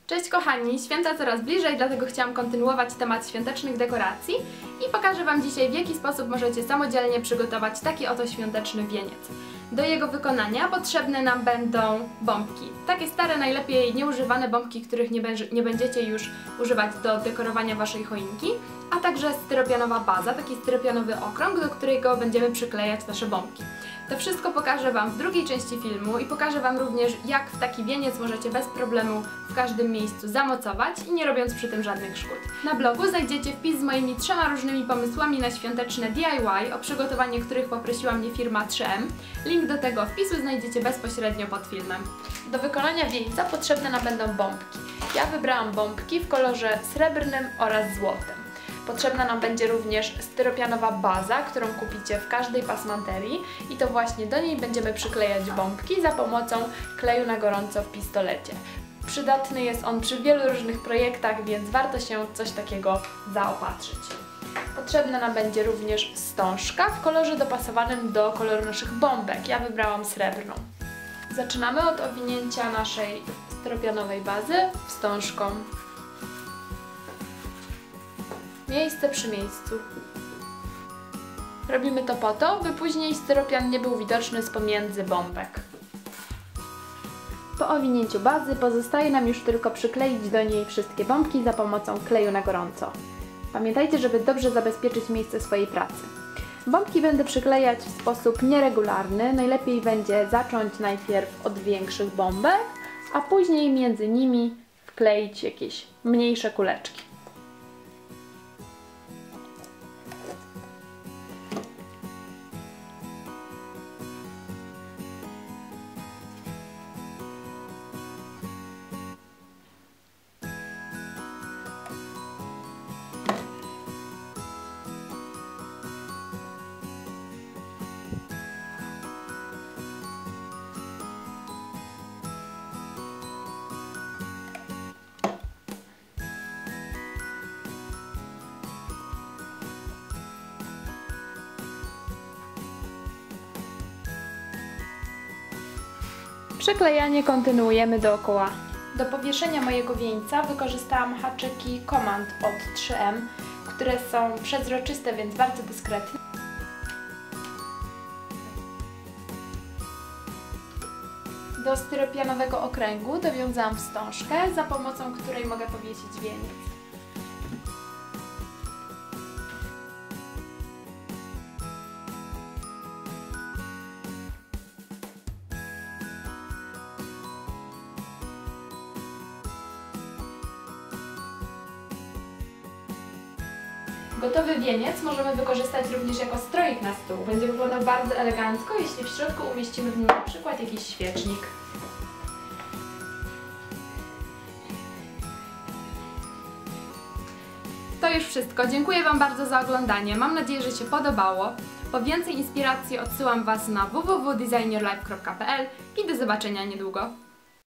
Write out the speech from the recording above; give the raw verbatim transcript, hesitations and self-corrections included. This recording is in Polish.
Cześć kochani, święta coraz bliżej, dlatego chciałam kontynuować temat świątecznych dekoracji i pokażę Wam dzisiaj, w jaki sposób możecie samodzielnie przygotować taki oto świąteczny wieniec. Do jego wykonania potrzebne nam będą bombki. Takie stare, najlepiej nieużywane bombki, których nie, nie będziecie już używać do dekorowania Waszej choinki, a także styropianowa baza, taki styropianowy okrąg, do którego będziemy przyklejać nasze bombki. To wszystko pokażę Wam w drugiej części filmu i pokażę Wam również, jak w taki wieniec możecie bez problemu w każdym miejscu zamocować i nie robiąc przy tym żadnych szkód. Na blogu znajdziecie wpis z moimi trzema różnymi pomysłami na świąteczne D I Y, o przygotowanie których poprosiła mnie firma trzy M. Link do tego wpisu znajdziecie bezpośrednio pod filmem. Do wykonania wieńca potrzebne nam będą bombki. Ja wybrałam bombki w kolorze srebrnym oraz złotym. Potrzebna nam będzie również styropianowa baza, którą kupicie w każdej pasmanterii i to właśnie do niej będziemy przyklejać bombki za pomocą kleju na gorąco w pistolecie. Przydatny jest on przy wielu różnych projektach, więc warto się coś takiego zaopatrzyć. Potrzebna nam będzie również wstążka w kolorze dopasowanym do koloru naszych bombek. Ja wybrałam srebrną. Zaczynamy od owinięcia naszej styropianowej bazy wstążką. Miejsce przy miejscu. Robimy to po to, by później styropian nie był widoczny z pomiędzy bombek. Po owinięciu bazy pozostaje nam już tylko przykleić do niej wszystkie bombki za pomocą kleju na gorąco. Pamiętajcie, żeby dobrze zabezpieczyć miejsce swojej pracy. Bombki będę przyklejać w sposób nieregularny. Najlepiej będzie zacząć najpierw od większych bombek, a później między nimi wkleić jakieś mniejsze kuleczki. Przyklejanie kontynuujemy dookoła. Do powieszenia mojego wieńca wykorzystałam haczyki Command od trzy M, które są przezroczyste, więc bardzo dyskretne. Do styropianowego okręgu dowiązałam wstążkę, za pomocą której mogę powiesić wieniec. Gotowy wieniec możemy wykorzystać również jako stroik na stół. Będzie wyglądał bardzo elegancko, jeśli w środku umieścimy w nim na przykład jakiś świecznik. To już wszystko. Dziękuję Wam bardzo za oglądanie. Mam nadzieję, że się podobało. Po więcej inspiracji odsyłam Was na w w w kropka design your life kropka p l i do zobaczenia niedługo.